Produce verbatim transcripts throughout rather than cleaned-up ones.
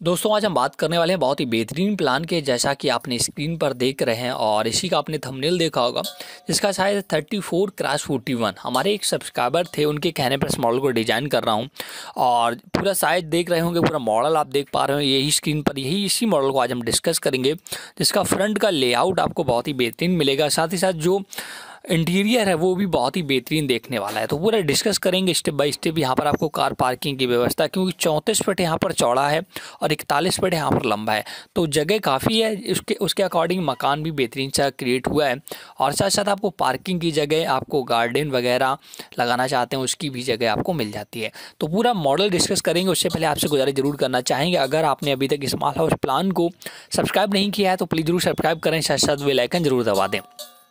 दोस्तों आज हम बात करने वाले हैं बहुत ही बेहतरीन प्लान के, जैसा कि आपने स्क्रीन पर देख रहे हैं और इसी का आपने थंबनेल देखा होगा, जिसका शायद thirty four cross forty one हमारे एक सब्सक्राइबर थे, उनके कहने पर इस मॉडल को डिज़ाइन कर रहा हूं। और पूरा साइज देख रहे होंगे, पूरा मॉडल आप देख पा रहे हो यही स्क्रीन पर, यही इसी मॉडल को आज हम डिस्कस करेंगे, जिसका फ्रंट का लेआउट आपको बहुत ही बेहतरीन मिलेगा, साथ ही साथ जो इंटीरियर है वो भी बहुत ही बेहतरीन देखने वाला है। तो पूरा डिस्कस करेंगे स्टेप बाय स्टेप। यहाँ पर आपको कार पार्किंग की व्यवस्था, क्योंकि चौंतीस फीट यहाँ पर चौड़ा है और इकतालीस फीट यहाँ पर लंबा है, तो जगह काफ़ी है। उसके उसके अकॉर्डिंग मकान भी बेहतरीन सा क्रिएट हुआ है। और साथ साथ आपको पार्किंग की जगह, आपको गार्डन वगैरह लगाना चाहते हैं उसकी भी जगह आपको मिल जाती है। तो पूरा मॉडल डिस्कस करेंगे। उससे पहले आपसे गुजारिश जरूर करना चाहेंगे, अगर आपने अभी तक स्मॉल हाउस प्लान को सब्सक्राइब नहीं किया है तो प्लीज़ जरूर सब्सक्राइब करें, साथ साथ बेल आइकन जरूर दबा दें।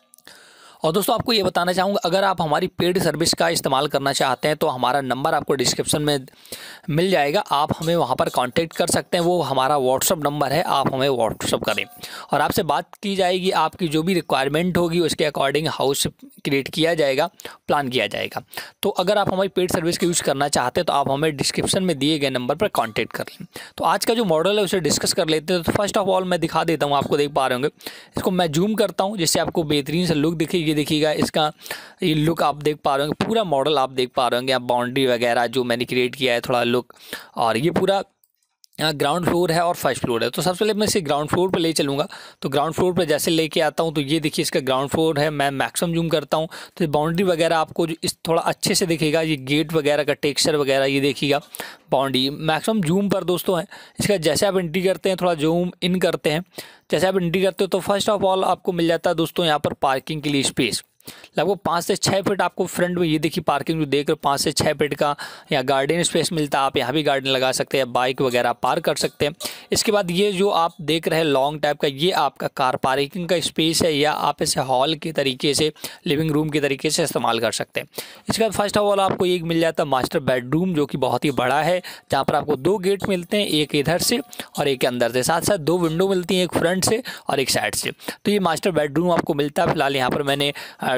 और दोस्तों आपको ये बताना चाहूँगा, अगर आप हमारी पेड सर्विस का इस्तेमाल करना चाहते हैं तो हमारा नंबर आपको डिस्क्रिप्शन में मिल जाएगा, आप हमें वहाँ पर कांटेक्ट कर सकते हैं। वो हमारा व्हाट्सअप नंबर है, आप हमें व्हाट्सअप करें और आपसे बात की जाएगी। आपकी जो भी रिक्वायरमेंट होगी उसके अकॉर्डिंग हाउस क्रिएट किया जाएगा, प्लान किया जाएगा। तो अगर आप हमारी पेड सर्विस का यूज़ करना चाहते हैं तो आप हमें डिस्क्रिप्शन में दिए गए नंबर पर कॉन्टैक्ट कर लें। तो आज का जो मॉडल है उसे डिस्कस कर लेते हैं। तो फर्स्ट ऑफ ऑल मैं दिखा देता हूँ, आपको देख पा रहे होंगे, इसको मैं जूम करता हूँ जिससे आपको बेहतरीन से लुक दिखे। ये देखिएगा, इसका ये लुक आप देख पा रहे होंगे, पूरा मॉडल आप देख पा रहे होंगे। आप बाउंड्री वगैरह जो मैंने क्रिएट किया है, थोड़ा लुक, और ये पूरा ग्राउंड फ्लोर है और फर्स्ट फ्लोर है। तो सबसे पहले मैं इसे ग्राउंड फ्लोर पर ले चलूँगा। तो ग्राउंड फ्लोर पर जैसे लेके आता हूँ तो ये देखिए इसका ग्राउंड फ्लोर है। मैं मैक्सिमम जूम करता हूँ तो बाउंड्री वगैरह आपको जो इस थोड़ा अच्छे से दिखेगा। ये गेट वगैरह का टेक्सचर वगैरह ये देखिएगा, बाउंड्री मैक्सिमम जूम पर दोस्तों है। इसका जैसे आप एंट्री करते हैं, थोड़ा जूम इन करते हैं, जैसे आप एंट्री करते हो तो फर्स्ट ऑफ ऑल आपको मिल जाता है दोस्तों यहाँ पर पार्किंग के लिए स्पेस। लगभग पाँच से छः फीट आपको फ्रंट में, ये देखिए पार्किंग जो देख रहे हो, पाँच से छः फीट का या गार्डन स्पेस मिलता है। आप यहाँ भी गार्डन लगा सकते हैं, बाइक वगैरह पार्क कर सकते हैं। इसके बाद ये जो आप देख रहे हैं लॉन्ग टाइप का, ये आपका कार पार्किंग का स्पेस है, या आप इसे हॉल के तरीके से, लिविंग रूम के तरीके से इस्तेमाल कर सकते हैं। इसके बाद फर्स्ट ऑफ ऑल आपको एक मिल जाता है मास्टर बेडरूम, जो कि बहुत ही बड़ा है, जहाँ पर आपको दो गेट मिलते हैं, एक इधर से और एक अंदर से। साथ साथ दो विंडो मिलती हैं, एक फ्रंट से और एक साइड से। तो ये मास्टर बेडरूम आपको मिलता है। फिलहाल यहाँ पर मैंने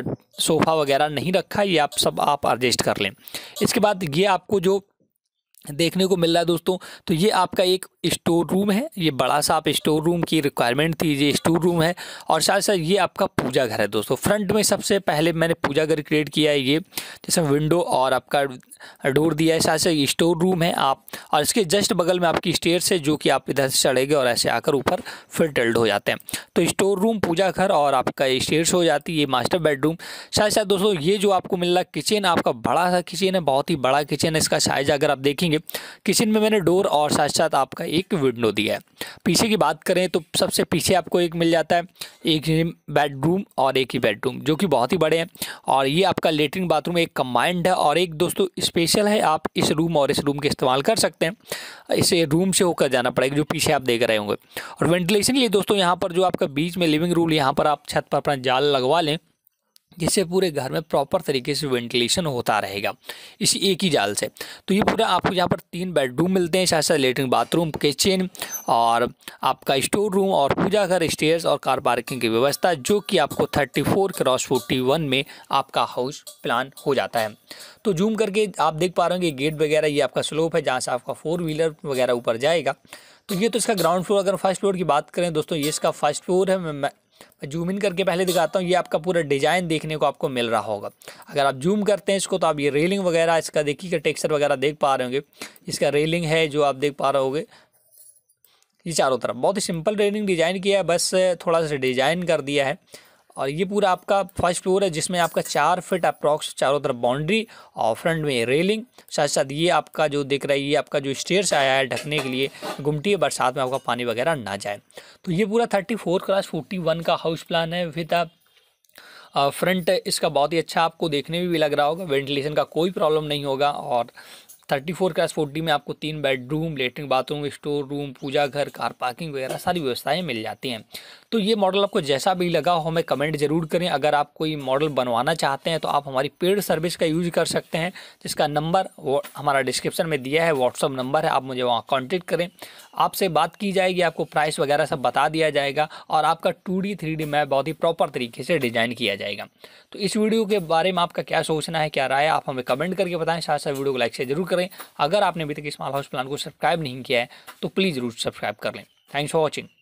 सोफ़ा वगैरह नहीं रखा, ये आप सब आप एडजस्ट कर लें। इसके बाद ये आपको जो देखने को मिल रहा है दोस्तों, तो ये आपका एक स्टोर रूम है। ये बड़ा सा आप स्टोर रूम की रिक्वायरमेंट थी, ये स्टोर रूम है। और साथ साथ ये आपका पूजा घर है दोस्तों। फ्रंट में सबसे पहले मैंने पूजा घर क्रिएट किया है, ये जैसे विंडो और आपका डोर दिया है। साथ साथ स्टोर रूम है आप, और इसके जस्ट बगल में आपकी स्टेयर्स है, जो कि आप इधर से चढ़ेंगे और ऐसे आकर ऊपर फिर टिल्ड हो जाते हैं। तो स्टोर रूम, पूजा घर और आपका स्टेयर्स हो जाती है। ये मास्टर बेडरूम। साथ साथ दोस्तों ये जो आपको मिल रहा है किचन, आपका बड़ा सा किचन है, बहुत ही बड़ा किचन है। इसका साइज अगर आप देखेंगे, किचन में मैंने डोर और साथ साथ आपका एक विंडो दिया है। पीछे की बात करें तो सबसे पीछे आपको एक मिल जाता है, एक बेडरूम और एक ही बेडरूम, जो कि बहुत ही बड़े हैं। और ये आपका लेटरिन बाथरूम एक कंबाइंड है, और एक दोस्तों स्पेशल है। आप इस रूम और इस रूम के इस्तेमाल कर सकते हैं। इसे रूम से होकर जाना पड़ेगा, जो पीछे आप देख रहे होंगे। और वेंटिलेशन के लिए दोस्तों यहाँ पर जो आपका बीच में लिविंग रूम, यहाँ पर आप छत पर अपना जाल लगवा लें, जिससे पूरे घर में प्रॉपर तरीके से वेंटिलेशन होता रहेगा इसी एक ही जाल से। तो ये पूरा आपको यहाँ पर तीन बेडरूम मिलते हैं, साथ साथ लेटरिन बाथरूम, किचन और आपका स्टोर रूम और पूजा घर, स्टेयर्स और कार पार्किंग की व्यवस्था, जो कि आपको thirty four cross forty one में आपका हाउस प्लान हो जाता है। तो जूम करके आप देख पा रहे होंगे गेट वगैरह, ये आपका स्लोप है जहाँ से आपका फोर व्हीलर वगैरह ऊपर जाएगा। तो ये तो इसका ग्राउंड फ्लोर। अगर फर्स्ट फ्लोर की बात करें दोस्तों, ये इसका फर्स्ट फ्लोर है। मैं मैं जूम इन करके पहले दिखाता हूँ। ये आपका पूरा डिजाइन देखने को आपको मिल रहा होगा। अगर आप जूम करते हैं इसको तो आप ये रेलिंग वगैरह, इसका देखिए टेक्सचर वगैरह देख पा रहे होंगे। इसका रेलिंग है जो आप देख पा रहे होंगे, ये चारों तरफ बहुत ही सिंपल रेलिंग डिजाइन किया है, बस थोड़ा सा डिजाइन कर दिया है। और ये पूरा आपका फर्स्ट फ्लोर है, जिसमें आपका चार फिट अप्रॉक्स चारों तरफ बाउंड्री और फ्रंट में रेलिंग। साथ साथ ये आपका जो दिख रहा है, ये आपका जो स्टेयर्स आया है ढकने के लिए, गुमटी है, बरसात में आपका पानी वगैरह ना जाए। तो ये पूरा thirty four cross forty one का हाउस प्लान है। विद आप फ्रंट इसका बहुत ही अच्छा आपको देखने में भी लग रहा होगा, वेंटिलेशन का कोई प्रॉब्लम नहीं होगा। और थर्टी फोर क्रॉस फोर्टी में आपको तीन bedroom, latrine bathroom, store room, पूजा घर, कार पार्किंग वगैरह सारी व्यवस्थाएं मिल जाती हैं। तो ये मॉडल आपको जैसा भी लगा हो हमें कमेंट जरूर करें। अगर आप कोई मॉडल बनवाना चाहते हैं तो आप हमारी पेड सर्विस का यूज कर सकते हैं, जिसका नंबर वो हमारा डिस्क्रिप्शन में दिया है, व्हाट्सअप नंबर है, आप मुझे वहाँ कॉन्टेक्ट करें, आपसे बात की जाएगी, आपको प्राइस वगैरह सब बता दिया जाएगा और आपका two D three D map बहुत ही प्रॉपर तरीके से डिजाइन किया जाएगा। तो इस वीडियो के बारे में आपका क्या सोचना है, क्या राय है, आप हमें कमेंट करके बताएं। साथ साथ वीडियो को लाइक से जरूर करें। अगर आपने अभी तक स्मॉल हाउस प्लान को सब्सक्राइब नहीं किया है तो प्लीज़ जरूर सब्सक्राइब कर लें। Thanks for watching.